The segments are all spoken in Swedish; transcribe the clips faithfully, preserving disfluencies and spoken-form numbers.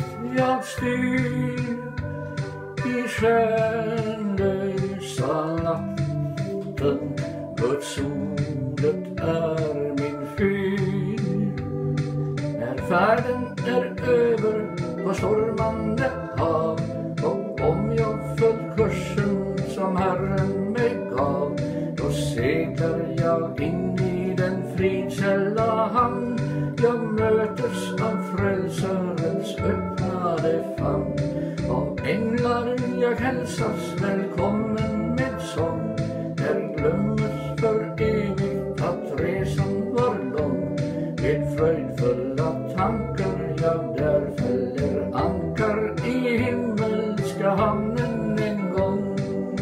jag styr i stjärnlösa natten. Guds ordet är min fyr. När färden är över på stormande hav, och om jag följt kursen som Herren mig gav, då seglar jag in i den fridkälla hamn. Jag mötes av frälsarens öppnade famn. Av änglar jag hälsas välkommen med sång. Där glömmes för evigt att resan var lång. Med fröjdfulla tankar jag där fäller ankar i himmelska hamnen en gång.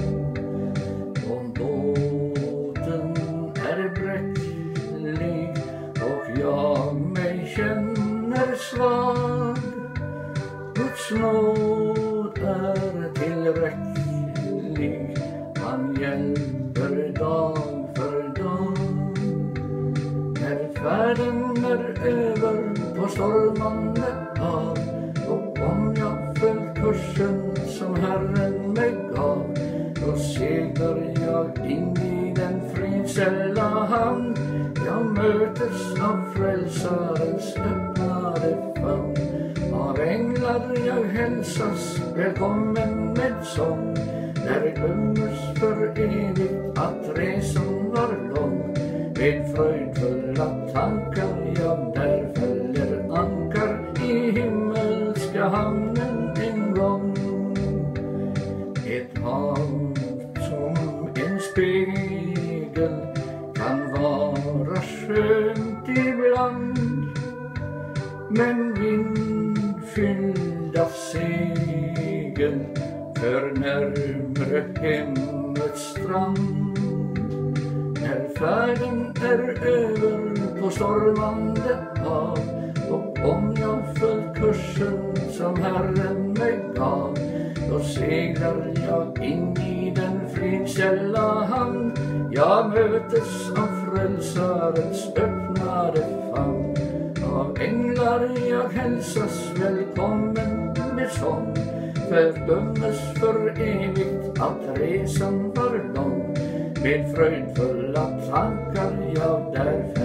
Om båten är bräcklig och jag mig känner svag, Guds nåd är tillräcklig, han hjälper dag för dag. När färden är över på stormande hav, och om jag följt kursen som Herren mig gav, då seglar jag in i den fridkälla hamn. Jag mötes av frälsarens öppnade famn. Av änglar jag hälsas välkommen med sång. Där glömmes för evigt att resan var lång. Med fröjdfulla tankar jag där fäller ankar i himmelska hamnen en gång. Ett hav som en spegel kan vara skönt ibland, men vindfyllda segel för närmre hemmets strand. När färden är över på stormande hav, och om jag följt kursen som Herren mig gav, då seglar jag in i den fridkälla hamn. Jag mötes av frälsarens öppnade famn. Av änglar jag hälsas välkommen med sång. Fördömes för evigt att resan var lång. Med fröjdfulla tankar jag där